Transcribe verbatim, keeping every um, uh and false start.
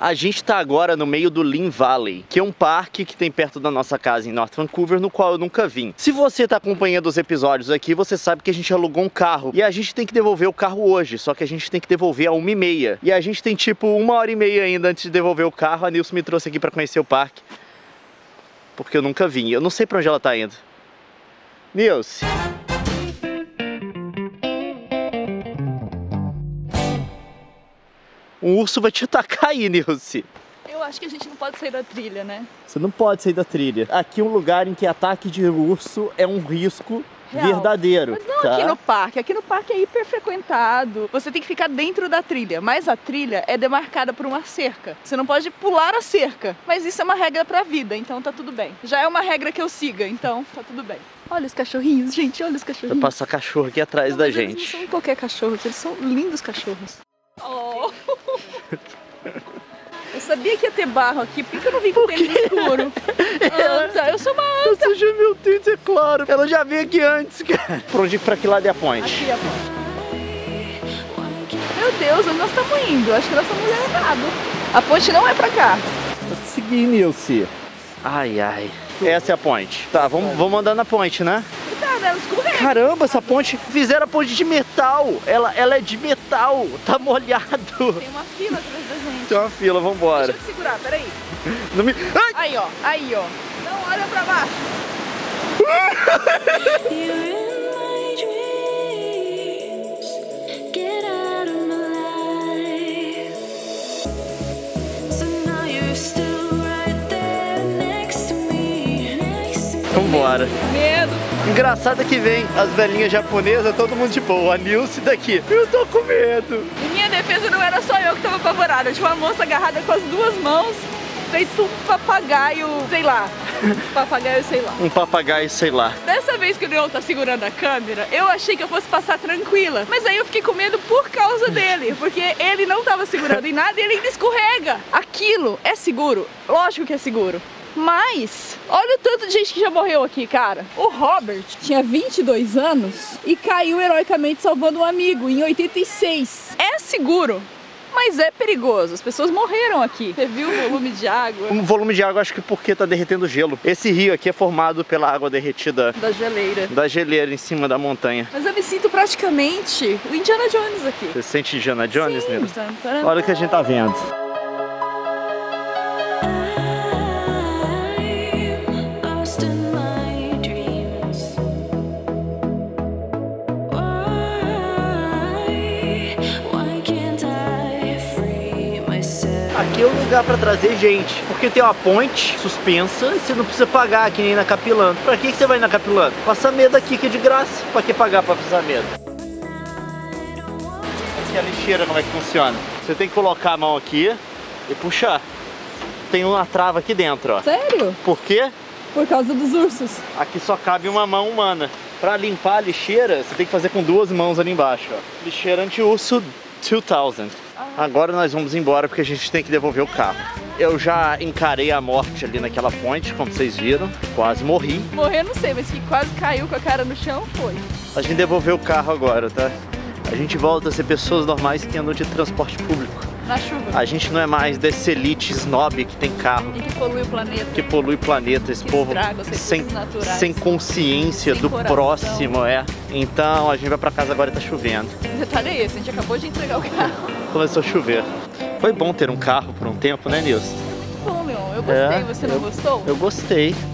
A gente tá agora no meio do Lynn Valley, que é um parque que tem perto da nossa casa em North Vancouver, no qual eu nunca vim. Se você tá acompanhando os episódios aqui, você sabe que a gente alugou um carro e a gente tem que devolver o carro hoje, só que a gente tem que devolver a uma e meia. E a gente tem tipo uma hora e meia ainda antes de devolver o carro. A Nilce me trouxe aqui pra conhecer o parque, porque eu nunca vim. Eu não sei pra onde ela tá indo. Nilce. Um urso vai te atacar aí, Nilce. Eu acho que a gente não pode sair da trilha, né? Você não pode sair da trilha. Aqui é um lugar em que ataque de urso é um risco real, verdadeiro. Mas não tá? Aqui no parque. Aqui no parque é hiper frequentado. Você tem que ficar dentro da trilha. Mas a trilha é demarcada por uma cerca. Você não pode pular a cerca. Mas isso é uma regra pra vida, então tá tudo bem. Já é uma regra que eu siga, então tá tudo bem. Olha os cachorrinhos, gente. Olha os cachorrinhos. Vai passar cachorro aqui atrás não, da mas gente. Eles não são qualquer cachorro. Eles são lindos cachorros. Oh. Eu sabia que ia ter barro aqui, por que eu não vim com o tênis escuro? Anta, eu sou uma anta. Eu sujei meu tênis, é claro. Ela já veio aqui antes, cara. Pra onde, pra que lado é a ponte? Aqui é a ponte. Meu Deus, onde nós estamos indo? Acho que nós estamos olhando errado. A ponte não é pra cá. Vou te seguir, Nilce. Ai, ai. Essa é a ponte. Tá, vamos, vamos andar na ponte, né? Cuidado, ela escorrega. Caramba, essa ponte, fizeram a ponte de metal. Ela, ela é de metal, tá molhado. Tem uma fila atrás da gente. Tem uma fila, vambora. Deixa eu te segurar, peraí. Não me... Ai! Aí, ó, aí, ó. Não olha pra baixo. Vambora. Medo. Engraçado que vem as velhinhas japonesas, todo mundo de boa. A Nilce daqui. Eu tô com medo. Em minha defesa, não era só eu que tava apavorada. Tinha uma moça agarrada com as duas mãos, feito um papagaio, sei lá. Papagaio, sei lá. Um papagaio, sei lá. Dessa vez que o Leon tá segurando a câmera, eu achei que eu fosse passar tranquila. Mas aí eu fiquei com medo por causa dele. Porque ele não tava segurando em nada e ele ainda escorrega. Aquilo é seguro? Lógico que é seguro. Mas, olha o tanto de gente que já morreu aqui, cara. O Robert tinha vinte e dois anos e caiu heroicamente salvando um amigo em oitenta e seis. É seguro, mas é perigoso. As pessoas morreram aqui. Você viu o volume de água? O volume de água acho que porque tá derretendo gelo. Esse rio aqui é formado pela água derretida da geleira. Da geleira em cima da montanha. Mas eu me sinto praticamente o Indiana Jones aqui. Você sente Indiana Jones, Sim. Nilce? Olha o que a gente tá vendo. Aqui é um lugar pra trazer gente, porque tem uma ponte suspensa e você não precisa pagar, que nem na Capilano. Pra que que você vai na Capilano? Passa medo aqui, que é de graça. Pra que pagar pra passar medo? Aqui a lixeira, como é que funciona? Você tem que colocar a mão aqui e puxar. Tem uma trava aqui dentro, ó. Sério? Por quê? Por causa dos ursos. Aqui só cabe uma mão humana. Pra limpar a lixeira, você tem que fazer com duas mãos ali embaixo, ó. Lixeira anti-urso dois mil. Agora nós vamos embora porque a gente tem que devolver o carro. Eu já encarei a morte ali naquela ponte, como vocês viram. Quase morri. Morrer não sei, mas que quase caiu com a cara no chão foi. A gente devolveu o carro agora, tá? A gente volta a ser pessoas normais que andam de transporte público. Na chuva. A gente não é mais dessa elite snob que tem carro. E que polui o planeta. Que polui o planeta, esse que povo sem, sem consciência sem do coração. Próximo, é. Então a gente vai pra casa agora e tá chovendo. O detalhe é esse, a gente acabou de entregar o carro. Começou a chover. Foi bom ter um carro por um tempo, né, Nilce? Bom, Leon, eu gostei. É, você não eu, gostou? Eu gostei.